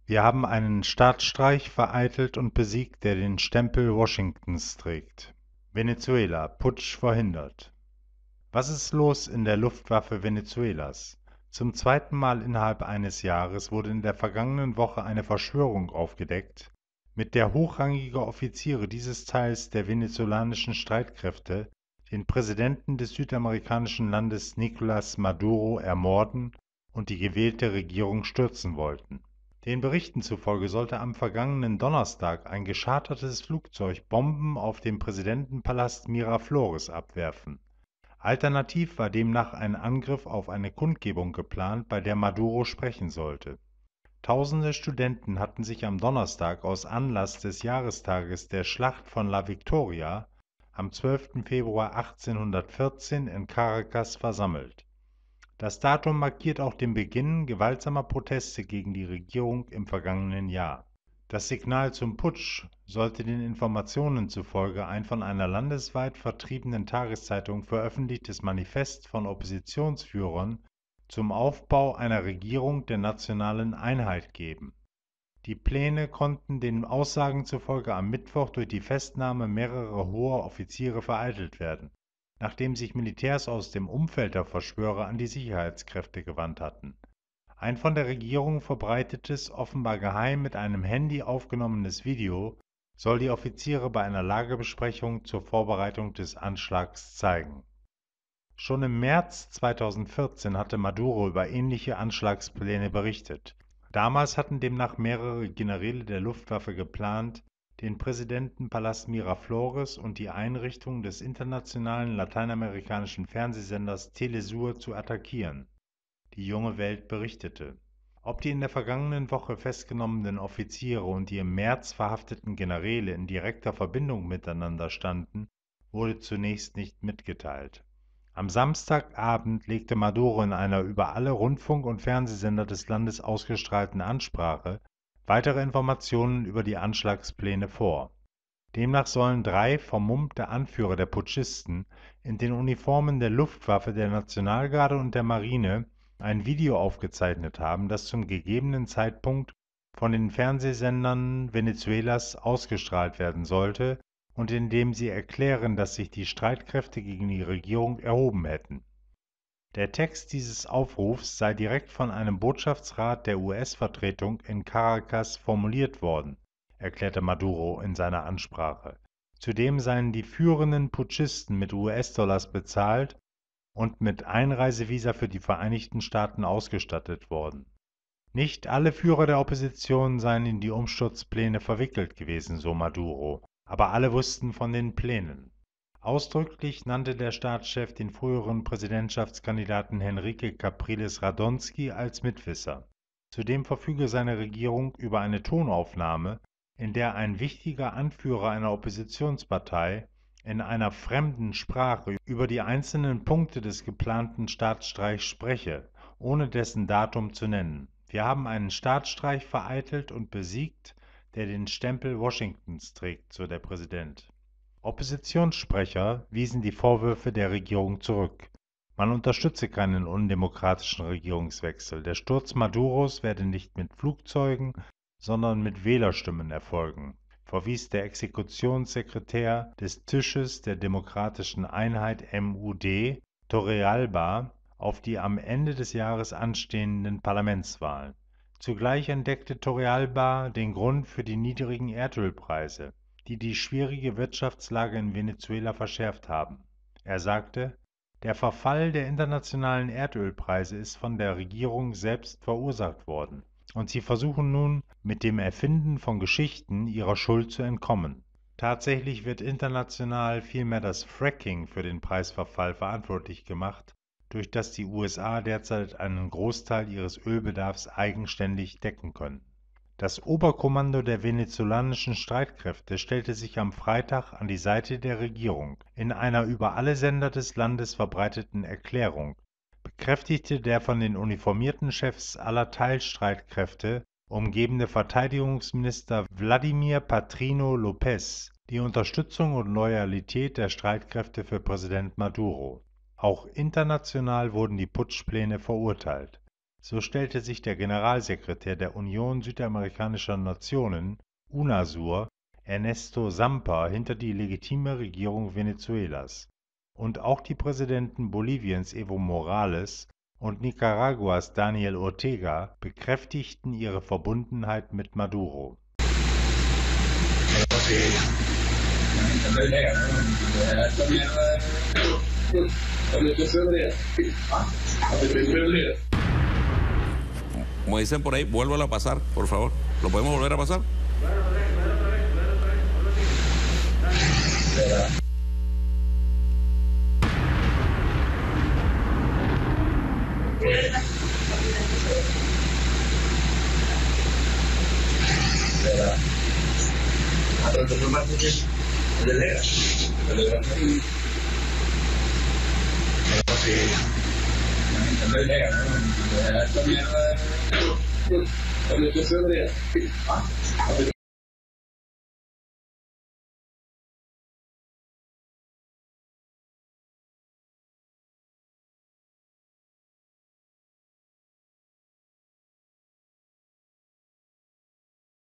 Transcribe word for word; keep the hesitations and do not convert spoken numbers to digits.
Wir haben einen Staatsstreich vereitelt und besiegt, der den Stempel Washingtons trägt. Venezuela: Putsch verhindert. Was ist los in der Luftwaffe Venezuelas? Zum zweiten Mal innerhalb eines Jahres wurde in der vergangenen Woche eine Verschwörung aufgedeckt, mit der hochrangige Offiziere dieses Teils der venezolanischen Streitkräfte den Präsidenten des südamerikanischen Landes Nicolás Maduro ermorden und die gewählte Regierung stürzen wollten. Den Berichten zufolge sollte am vergangenen Donnerstag ein geschartertes Flugzeug Bomben auf dem Präsidentenpalast Miraflores abwerfen. Alternativ war demnach ein Angriff auf eine Kundgebung geplant, bei der Maduro sprechen sollte. Tausende Studenten hatten sich am Donnerstag aus Anlass des Jahrestages der Schlacht von La Victoria am zwölften Februar achtzehnhundertvierzehn in Caracas versammelt. Das Datum markiert auch den Beginn gewaltsamer Proteste gegen die Regierung im vergangenen Jahr. Das Signal zum Putsch sollte den Informationen zufolge ein von einer landesweit vertriebenen Tageszeitung veröffentlichtes Manifest von Oppositionsführern zum Aufbau einer Regierung der nationalen Einheit geben. Die Pläne konnten den Aussagen zufolge am Mittwoch durch die Festnahme mehrerer hoher Offiziere vereitelt werden, nachdem sich Militärs aus dem Umfeld der Verschwörer an die Sicherheitskräfte gewandt hatten. Ein von der Regierung verbreitetes, offenbar geheim mit einem Handy aufgenommenes Video soll die Offiziere bei einer Lagebesprechung zur Vorbereitung des Anschlags zeigen. Schon im März zweitausendvierzehn hatte Maduro über ähnliche Anschlagspläne berichtet. Damals hatten demnach mehrere Generäle der Luftwaffe geplant, den Präsidentenpalast Miraflores und die Einrichtungen des internationalen lateinamerikanischen Fernsehsenders Telesur zu attackieren. Die junge Welt berichtete. Ob die in der vergangenen Woche festgenommenen Offiziere und die im März verhafteten Generäle in direkter Verbindung miteinander standen, wurde zunächst nicht mitgeteilt. Am Samstagabend legte Maduro in einer über alle Rundfunk- und Fernsehsender des Landes ausgestrahlten Ansprache weitere Informationen über die Anschlagspläne vor. Demnach sollen drei vermummte Anführer der Putschisten in den Uniformen der Luftwaffe, der Nationalgarde und der Marine ein Video aufgezeichnet haben, das zum gegebenen Zeitpunkt von den Fernsehsendern Venezuelas ausgestrahlt werden sollte und in dem sie erklären, dass sich die Streitkräfte gegen die Regierung erhoben hätten. Der Text dieses Aufrufs sei direkt von einem Botschaftsrat der U S-Vertretung in Caracas formuliert worden, erklärte Maduro in seiner Ansprache. Zudem seien die führenden Putschisten mit U S-Dollars bezahlt und mit Einreisevisa für die Vereinigten Staaten ausgestattet worden. Nicht alle Führer der Opposition seien in die Umsturzpläne verwickelt gewesen, so Maduro, aber alle wussten von den Plänen. Ausdrücklich nannte der Staatschef den früheren Präsidentschaftskandidaten Henrique Capriles Radonski als Mitwisser. Zudem verfüge seine Regierung über eine Tonaufnahme, in der ein wichtiger Anführer einer Oppositionspartei in einer fremden Sprache über die einzelnen Punkte des geplanten Staatsstreichs spreche, ohne dessen Datum zu nennen. Wir haben einen Staatsstreich vereitelt und besiegt, der den Stempel Washingtons trägt, so der Präsident. Oppositionssprecher wiesen die Vorwürfe der Regierung zurück. Man unterstütze keinen undemokratischen Regierungswechsel. Der Sturz Maduros werde nicht mit Flugzeugen, sondern mit Wählerstimmen erfolgen, verwies der Exekutionssekretär des Tisches der Demokratischen Einheit M U D, Torrealba, auf die am Ende des Jahres anstehenden Parlamentswahlen. Zugleich entdeckte Torrealba den Grund für die niedrigen Erdölpreise, die die schwierige Wirtschaftslage in Venezuela verschärft haben. Er sagte, der Verfall der internationalen Erdölpreise ist von der Regierung selbst verursacht worden, und sie versuchen nun, mit dem Erfinden von Geschichten ihrer Schuld zu entkommen. Tatsächlich wird international vielmehr das Fracking für den Preisverfall verantwortlich gemacht, durch das die U S A derzeit einen Großteil ihres Ölbedarfs eigenständig decken können. Das Oberkommando der venezolanischen Streitkräfte stellte sich am Freitag an die Seite der Regierung. In einer über alle Sender des Landes verbreiteten Erklärung bekräftigte der von den uniformierten Chefs aller Teilstreitkräfte umgebene Verteidigungsminister Vladimir Patrino López die Unterstützung und Loyalität der Streitkräfte für Präsident Maduro. Auch international wurden die Putschpläne verurteilt. So stellte sich der Generalsekretär der Union Südamerikanischer Nationen, UNASUR, Ernesto Samper hinter die legitime Regierung Venezuelas, und auch die Präsidenten Boliviens Evo Morales und Nicaraguas Daniel Ortega bekräftigten ihre Verbundenheit mit Maduro. Como dicen por ahí, vuélvelo a pasar, por favor. ¿Lo podemos volver a pasar?